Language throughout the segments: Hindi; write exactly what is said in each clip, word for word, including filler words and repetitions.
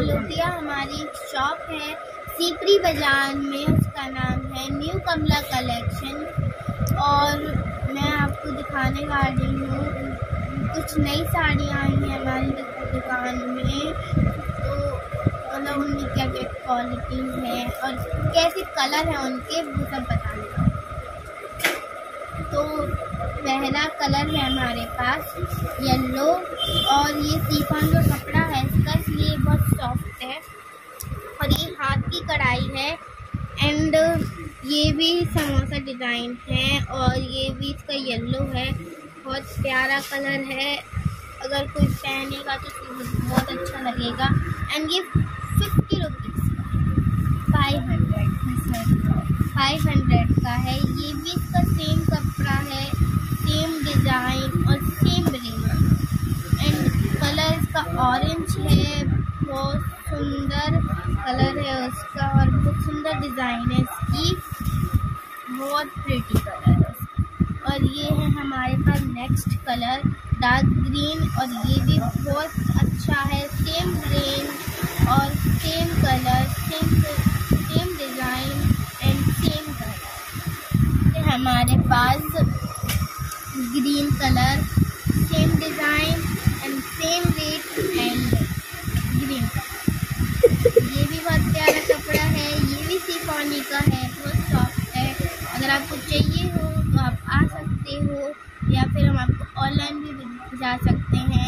लोटिया हमारी शॉप है सीपरी बाजार में, उसका नाम है न्यू कमला कलेक्शन। और मैं आपको दिखाने वाली हूँ कुछ नई साड़ियाँ आई हैं हमारी दुकान में, तो मतलब उनकी क्या क्या क्वालिटी है और कैसे कलर है उनके, वो सब बताने का। तो पहला कलर है हमारे पास येलो, और ये शिफॉन का कपड़ा है इसका, इसलिए बहुत सॉफ्ट है। और ये हाथ की कढ़ाई है, एंड ये भी समोसा डिज़ाइन है, और ये भी इसका येलो है। बहुत प्यारा कलर है, अगर कोई पहनेगा तो बहुत अच्छा लगेगा। एंड ये फिफ्टी रुपीज़ का, फाइव हंड्रेड फाइव हंड्रेड का है। ये भी इसका सेम कपड़ा है, सेम डिज़ाइन और सेम रेंज। एंड कलर इसका ऑरेंज है, बहुत सुंदर कलर है उसका, और बहुत सुंदर डिज़ाइन है इसकी, बहुत प्रिटी कलर है उसका। और ये है हमारे पास नेक्स्ट कलर डार्क ग्रीन, और ये भी बहुत अच्छा है, सेम रेंज और same colour, same same design and same colour. ये हमारे पास green colour, same design and same rate and green colour. ये भी बहुत प्यारा कपड़ा है, ये भी शिफॉनी का है, बहुत सॉफ्ट है। अगर आपको चाहिए हो तो आप आ सकते हो, या फिर हम आपको ऑनलाइन भी जा सकते हैं।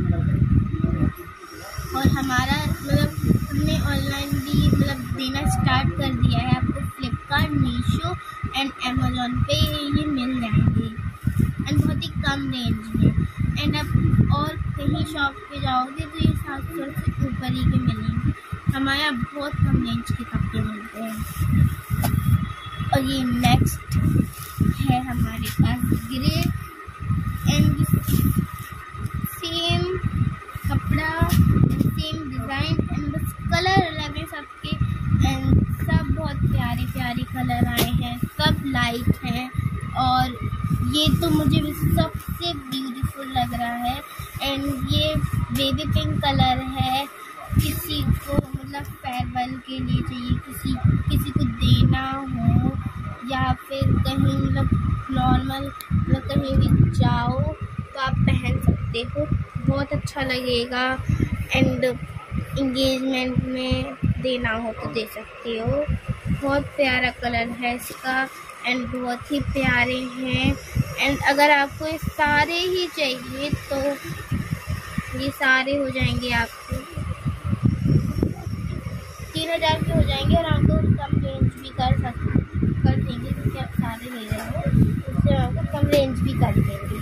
और हमारा मतलब हमने ऑनलाइन भी मतलब देना स्टार्ट कर दिया है, आपको फ्लिपकार्ट, मीशो एंड अमेज़ॉन पे ये मिल जाएंगे, एंड बहुत ही कम रेंज में। एंड आप और कहीं शॉप पे जाओगे तो ये सात सौ से ऊपर ही के मिलेंगे। हमारे यहाँ बहुत कम रेंज के कपड़े मिलते हैं। और ये नेक्स्ट है हमारे पास ग्रे, एंड सेम कपड़ा, सेम डिज़ाइन, एंड बस कलर अलग है सबके, एंड सब बहुत प्यारे प्यारे कलर आए हैं, सब लाइट हैं। और ये तो मुझे सबसे ब्यूटीफुल लग रहा है, एंड ये बेबी पिंक कलर है। किसी को मतलब फेयरवेल के लिए चाहिए, किसी किसी को देना हो, या फिर कहीं मतलब नॉर्मल मतलब कहीं भी जाओ तो आप पहन सकते हो, बहुत अच्छा लगेगा। एंड इंगेजमेंट में देना हो तो दे सकते हो। बहुत प्यारा कलर है इसका, एंड बहुत ही प्यारे हैं। एंड अगर आपको ये सारे ही चाहिए तो ये सारे हो जाएंगे आपको तीन हज़ार के हो जाएंगे, और आपको कम रेंज भी कर सकते कर देंगे, क्योंकि आप सारे ले रहे हो, उससे आपको कम रेंज भी कर देंगे।